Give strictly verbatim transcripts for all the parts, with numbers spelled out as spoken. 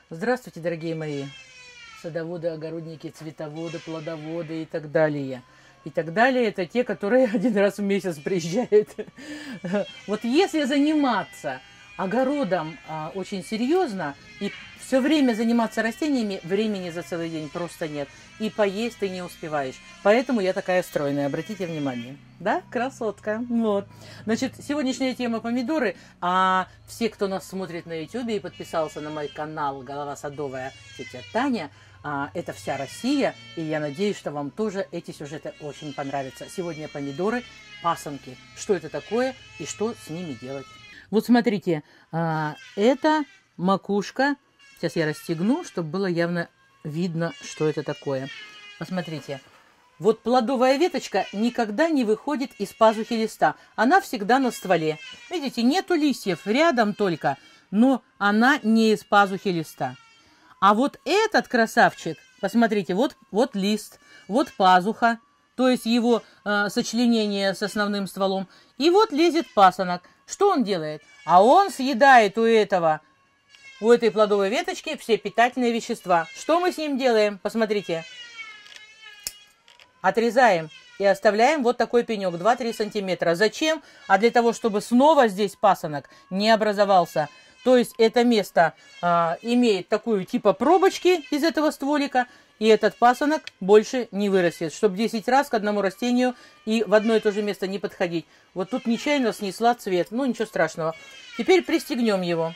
Здравствуйте, дорогие мои садоводы, огородники, цветоводы, плодоводы и так далее. И так далее, это те, которые один раз в месяц приезжают. Вот если заниматься огородом а, очень серьезно и все время заниматься растениями, времени за целый день просто нет. И поесть ты не успеваешь. Поэтому я такая стройная, обратите внимание. Да, красотка. Вот. Значит, сегодняшняя тема помидоры. А все, кто нас смотрит на ютубе и подписался на мой канал «Голова садовая» тетя Таня, а, это вся Россия. И я надеюсь, что вам тоже эти сюжеты очень понравятся. Сегодня помидоры, пасынки. Что это такое и что с ними делать? Вот смотрите, а, это макушка. Сейчас я расстегну, чтобы было явно видно, что это такое. Посмотрите. Вот плодовая веточка никогда не выходит из пазухи листа. Она всегда на стволе. Видите, нету листьев, рядом только, но она не из пазухи листа. А вот этот красавчик, посмотрите, вот, вот лист, вот пазуха, то есть его э, сочленение с основным стволом. И вот лезет пасынок. Что он делает? А он съедает у этого... У этой плодовой веточки все питательные вещества. Что мы с ним делаем? Посмотрите. Отрезаем и оставляем вот такой пенек, два-три сантиметра. Зачем? А для того, чтобы снова здесь пасынок не образовался. То есть это место а, имеет такую типа пробочки из этого стволика, и этот пасынок больше не вырастет. Чтобы десять раз к одному растению и в одно и то же место не подходить. Вот тут нечаянно снесла цвет. Ну, ничего страшного. Теперь пристегнем его.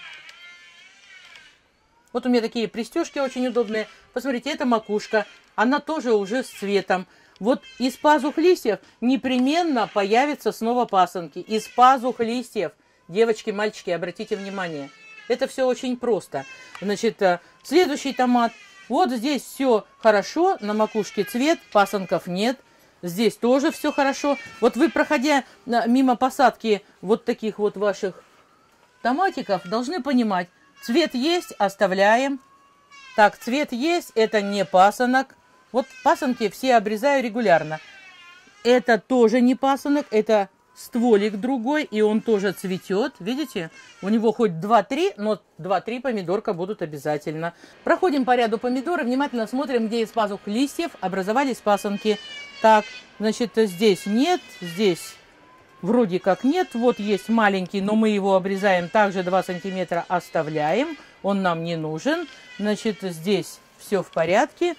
Вот у меня такие пристежки очень удобные. Посмотрите, это макушка. Она тоже уже с цветом. Вот из пазух листьев непременно появятся снова пасынки. Из пазух листьев. Девочки, мальчики, обратите внимание. Это все очень просто. Значит, следующий томат. Вот здесь все хорошо. На макушке цвет, пасынков нет. Здесь тоже все хорошо. Вот вы, проходя мимо посадки вот таких вот ваших томатиков, должны понимать, цвет есть, оставляем. Так, цвет есть, это не пасынок. Вот пасынки все обрезаю регулярно. Это тоже не пасынок, это стволик другой, и он тоже цветет. Видите? У него хоть два-три, но два-три помидорка будут обязательно. Проходим по ряду помидоры, внимательно смотрим, где из пазух листьев образовались пасынки. Так, значит, здесь нет, здесь... Вроде как нет, вот есть маленький, но мы его обрезаем, также два сантиметра оставляем, он нам не нужен. Значит, здесь все в порядке.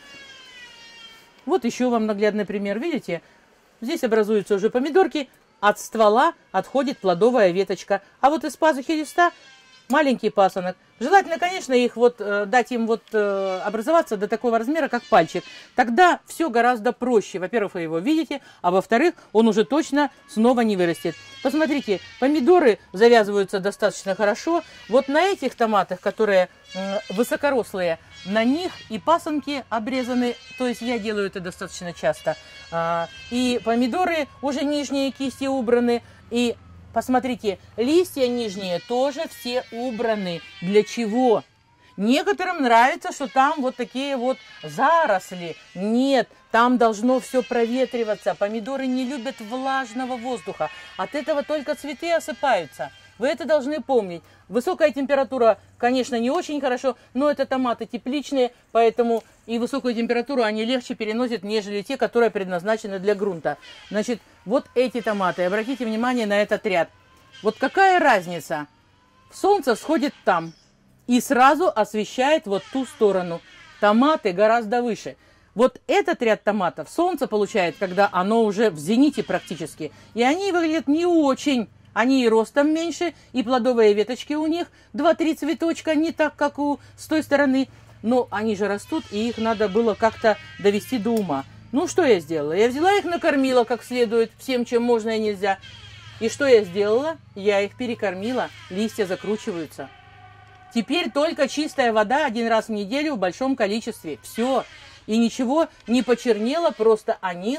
Вот еще вам наглядный пример, видите? Здесь образуются уже помидорки, от ствола отходит плодовая веточка, а вот из пазухи листа маленький пасынок. Желательно, конечно, их вот э, дать им вот э, образоваться до такого размера, как пальчик. Тогда все гораздо проще. Во-первых, вы его видите, а во-вторых, он уже точно снова не вырастет. Посмотрите, помидоры завязываются достаточно хорошо. Вот на этих томатах, которые э, высокорослые, на них и пасынки обрезаны. То есть я делаю это достаточно часто. А, и помидоры уже нижние кисти убраны. И посмотрите, листья нижние тоже все убраны. Для чего? Некоторым нравится, что там вот такие вот заросли. Нет, там должно все проветриваться. Помидоры не любят влажного воздуха. От этого только цветы осыпаются. Вы это должны помнить. Высокая температура, конечно, не очень хорошо, но это томаты тепличные, поэтому и высокую температуру они легче переносят, нежели те, которые предназначены для грунта. Значит, вот эти томаты, обратите внимание на этот ряд. Вот какая разница? Солнце всходит там и сразу освещает вот ту сторону. Томаты гораздо выше. Вот этот ряд томатов солнце получает, когда оно уже в зените практически. И они выглядят не очень. Они и ростом меньше, и плодовые веточки у них два-три цветочка, не так, как у с той стороны. Но они же растут, и их надо было как-то довести до ума. Ну, что я сделала? Я взяла их, накормила как следует, всем, чем можно и нельзя. И что я сделала? Я их перекормила, листья закручиваются. Теперь только чистая вода один раз в неделю в большом количестве. Все. И ничего не почернело, просто они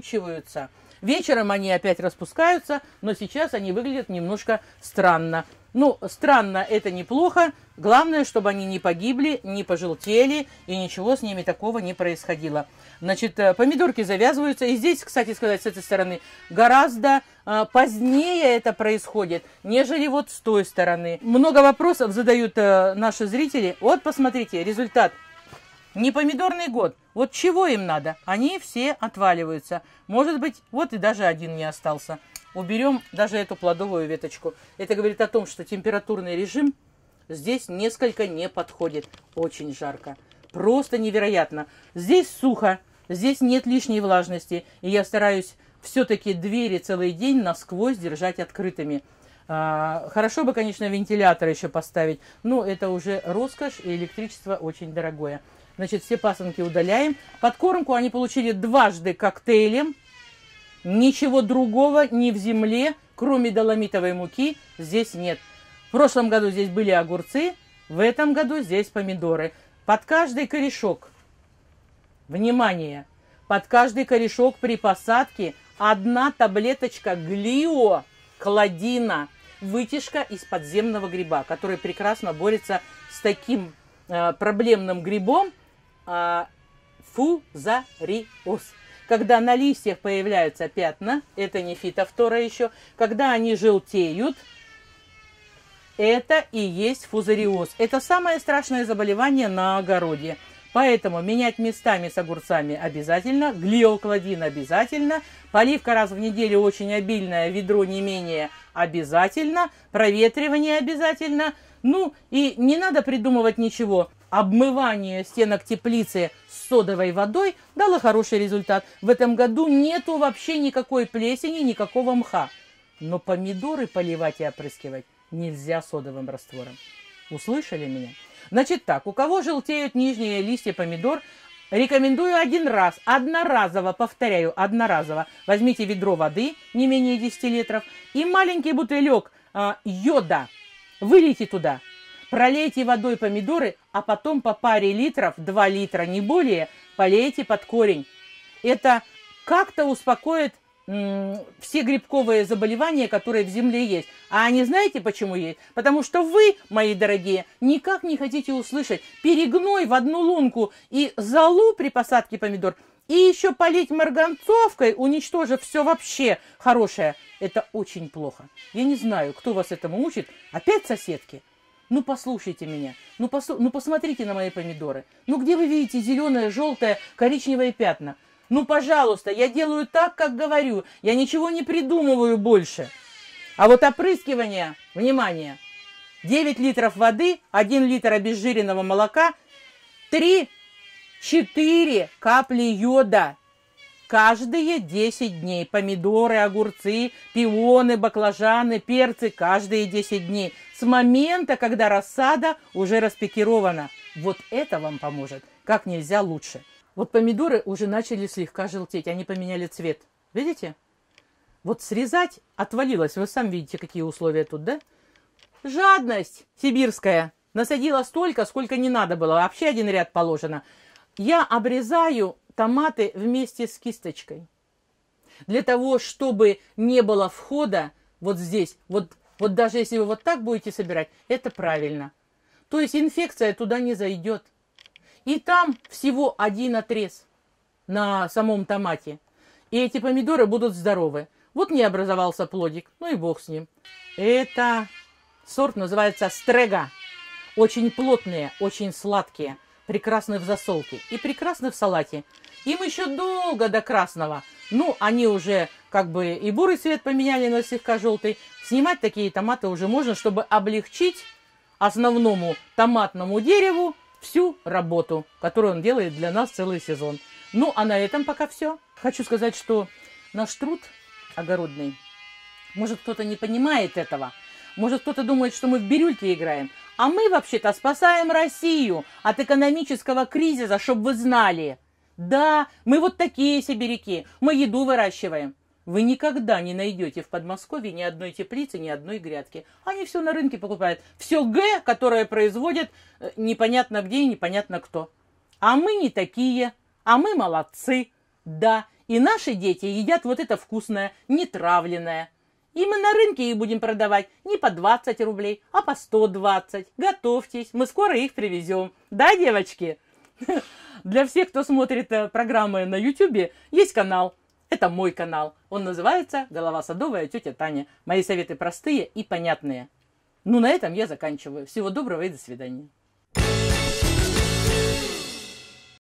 закручиваются. Вечером они опять распускаются, но сейчас они выглядят немножко странно. Ну, странно, это неплохо. Главное, чтобы они не погибли, не пожелтели, и ничего с ними такого не происходило. Значит, помидорки завязываются. И здесь, кстати сказать, с этой стороны, гораздо а, позднее это происходит, нежели вот с той стороны. Много вопросов задают а, наши зрители. Вот, посмотрите, результат. Не помидорный год. Вот чего им надо? Они все отваливаются. Может быть, вот и даже один не остался. Уберем даже эту плодовую веточку. Это говорит о том, что температурный режим здесь несколько не подходит. Очень жарко. Просто невероятно. Здесь сухо, здесь нет лишней влажности. И я стараюсь все-таки двери целый день насквозь держать открытыми. А, хорошо бы, конечно, вентилятор еще поставить. Но это уже роскошь, и электричество очень дорогое. Значит, все пасынки удаляем. Подкормку они получили дважды коктейлем. Ничего другого ни в земле, кроме доломитовой муки, здесь нет. В прошлом году здесь были огурцы, в этом году здесь помидоры. Под каждый корешок, внимание, под каждый корешок при посадке одна таблеточка глио, кладина, вытяжка из подземного гриба, который прекрасно борется с таким э, проблемным грибом э, фузариоз. Когда на листьях появляются пятна, это не фитофтора еще, когда они желтеют, это и есть фузариоз. Это самое страшное заболевание на огороде. Поэтому менять местами с огурцами обязательно, глиокладин обязательно, поливка раз в неделю очень обильная, ведро не менее обязательно, проветривание обязательно. Ну и не надо придумывать ничего. Обмывание стенок теплицы с содовой водой дало хороший результат. В этом году нету вообще никакой плесени, никакого мха. Но помидоры поливать и опрыскивать нельзя содовым раствором. Услышали меня? Значит так, у кого желтеют нижние листья помидор, рекомендую один раз, одноразово, повторяю, одноразово. Возьмите ведро воды, не менее десяти литров, и маленький бутылек а, йода. Вылейте туда. Пролейте водой помидоры, а потом по паре литров, два литра, не более, полейте под корень. Это как-то успокоит м, все грибковые заболевания, которые в земле есть. А они знаете, почему есть? Потому что вы, мои дорогие, никак не хотите услышать перегной в одну лунку и золу при посадке помидор, и еще полить марганцовкой, уничтожив все вообще хорошее. Это очень плохо. Я не знаю, кто вас этому учит. Опять соседки? Ну, послушайте меня, ну, посу... ну, посмотрите на мои помидоры. Ну, где вы видите зеленое, желтое, коричневое пятна? Ну, пожалуйста, я делаю так, как говорю. Я ничего не придумываю больше. А вот опрыскивание, внимание, девять литров воды, один литр обезжиренного молока, три-четыре капли йода. Каждые десять дней. Помидоры, огурцы, пионы, баклажаны, перцы. Каждые десять дней. С момента, когда рассада уже распикирована. Вот это вам поможет как нельзя лучше. Вот помидоры уже начали слегка желтеть. Они поменяли цвет. Видите? Вот срезать отвалилось. Вы сами видите, какие условия тут, да? Жадность сибирская. Насадила столько, сколько не надо было. Вообще один ряд положено. Я обрезаю томаты вместе с кисточкой. Для того, чтобы не было входа вот здесь, вот, вот даже если вы вот так будете собирать, это правильно. То есть инфекция туда не зайдет. И там всего один отрез на самом томате. И эти помидоры будут здоровы. Вот не образовался плодик, ну и бог с ним. Это сорт называется Стрега. Очень плотные, очень сладкие. Прекрасны в засолке и прекрасны в салате. Им еще долго до красного. Ну, они уже как бы и бурый цвет поменяли на слегка желтый. Снимать такие томаты уже можно, чтобы облегчить основному томатному дереву всю работу, которую он делает для нас целый сезон. Ну, а на этом пока все. Хочу сказать, что наш труд огородный, может, кто-то не понимает этого. Может, кто-то думает, что мы в бирюльке играем. А мы, вообще-то, спасаем Россию от экономического кризиса, чтобы вы знали. Да, мы вот такие сибиряки. Мы еду выращиваем. Вы никогда не найдете в Подмосковье ни одной теплицы, ни одной грядки. Они все на рынке покупают. Все Г, которое производят непонятно где и непонятно кто. А мы не такие. А мы молодцы. Да, и наши дети едят вот это вкусное, нетравленное. И мы на рынке их будем продавать не по двадцать рублей, а по сто двадцать. Готовьтесь, мы скоро их привезем. Да, девочки? Для всех, кто смотрит программы на ютубе, есть канал. Это мой канал. Он называется «Голова садовая тетя Таня». Мои советы простые и понятные. Ну, на этом я заканчиваю. Всего доброго и до свидания.